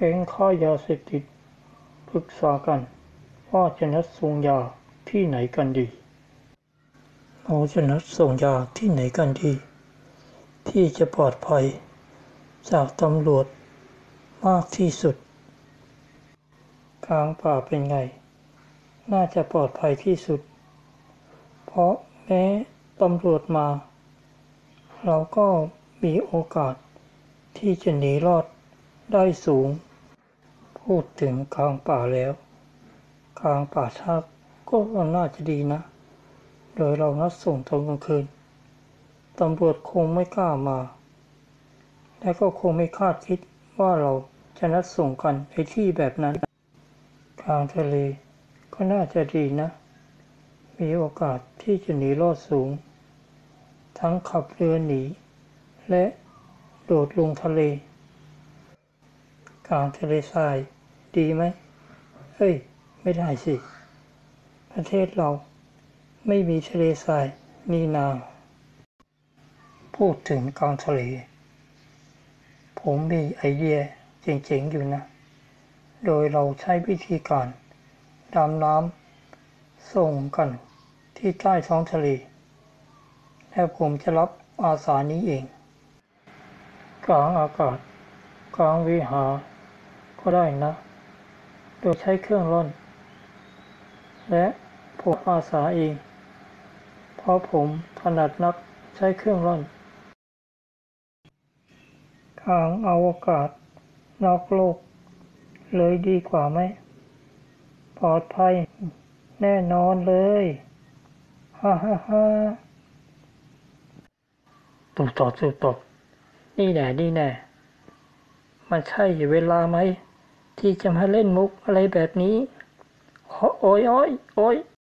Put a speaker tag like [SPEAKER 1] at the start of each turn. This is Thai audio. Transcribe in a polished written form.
[SPEAKER 1] ก๊งค้ายาเสพติดปรึกษากันว่าจะนัดส่งยาที่ไหนกันดีเราจะนัดส่งยาที่ไหนกันดีที่จะปลอดภัยจากตำรวจมากที่สุดกลางป่าเป็นไงน่าจะปลอดภัยที่สุดเพราะแม้ตำรวจมาเราก็มีโอกาสที่จะหนีรอดได้สูงพูดถึงกลางป่าแล้วกลางป่าช้าก็น่าจะดีนะโดยเรานัดส่งตอนกลางคืนตำรวจคงไม่กล้ามาและก็คงไม่คาดคิดว่าเราจะนัดส่งกันในที่แบบนั้นกลางทะเลก็น่าจะดีนะมีโอกาสที่จะหนีรอดสูงทั้งขับเรือหนีและโดดลงทะเลกลางทะเลทรายดีไหมไม่ได้สิประเทศเราไม่มีทะเลทรายนี่นาพูดถึงกลางทะเลผมมีไอเดียเจ๋งๆอยู่นะโดยเราใช้วิธีการดำน้ำส่งกันที่ใต้ท้องทะเลและผมจะรับอาสานี้เองกลางอากาศกลางวิหารก็ได้นะโดยใช้เครื่องร่อนและผมอาสาเองเพราะผมถนัดนักใช้เครื่องร่อนกลางอวกาศนอกโลกเลยดีกว่าไหมปลอดภัยแน่นอนเลยฮ่าฮ่าฮ่าตุบตบนี่แน่มันใช่เวลาไหมที่จะมาเล่นมุกอะไรแบบนี้โอ๊ย